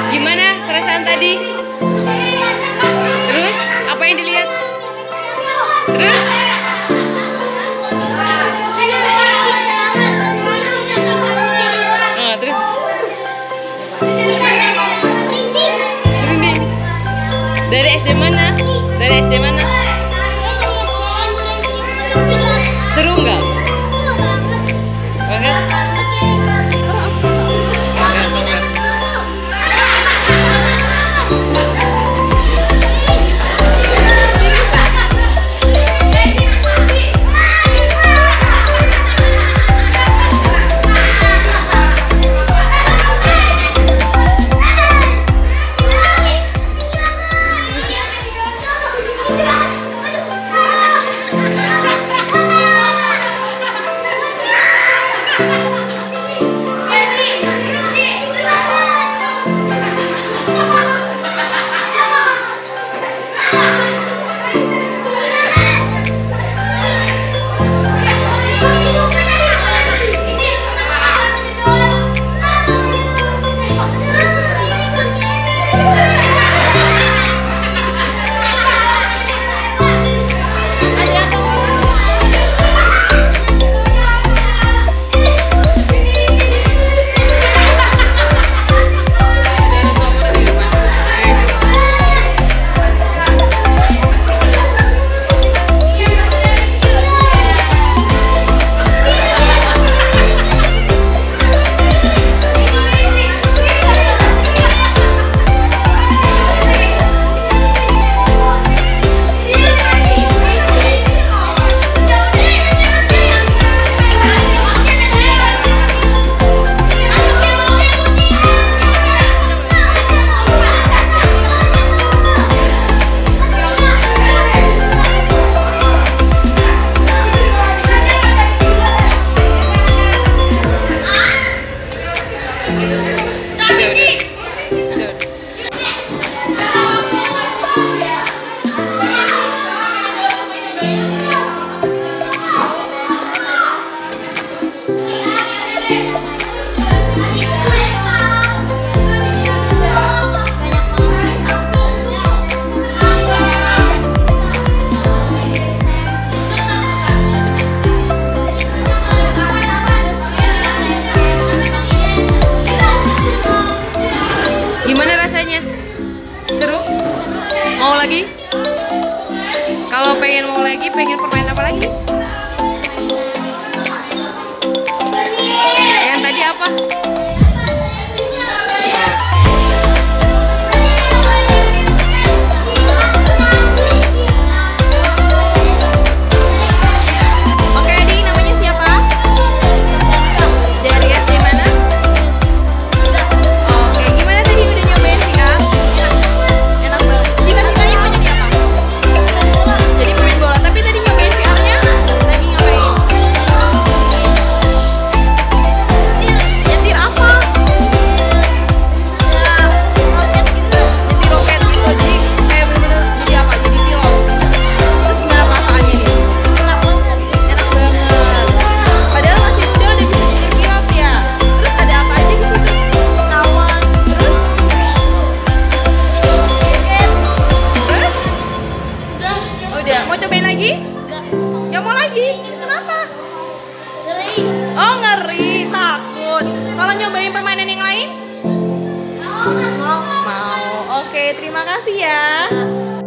Gimana perasaan tadi? Terus apa yang dilihat? Terus? Oh, terus? Merinding. Dari SD mana? Dari SD mana? Seru nggak? Banget. Gimana rasanya? Seru? Mau lagi? Kalau pengen mau lagi, pengen permainan apa lagi? Yang tadi apa? Oke, Adi, namanya siapa? Dari SD mana? Oke, gimana tadi udah nyobain VR? Enak banget. Cita-citanya mau jadi apa? Jadi pemain bola. Tapi tadi nyobain VR-nya lagi ngapain? Nyetir apa? Nyetir roket gitu. Jadi kayak bener-bener jadi apa? Jadi pilot. Terus gimana perasaannya nih? Enak banget. Padahal masih muda udah bisa nyetir pilot ya. Terus ada apa aja di situ? Pesawat. Terus? Udah. Mau cobain lagi? Gak mau lagi? Kenapa? Oh, ngeri, takut. Kalau nyobain permainan yang lain? Mau. Oke, terima kasih ya.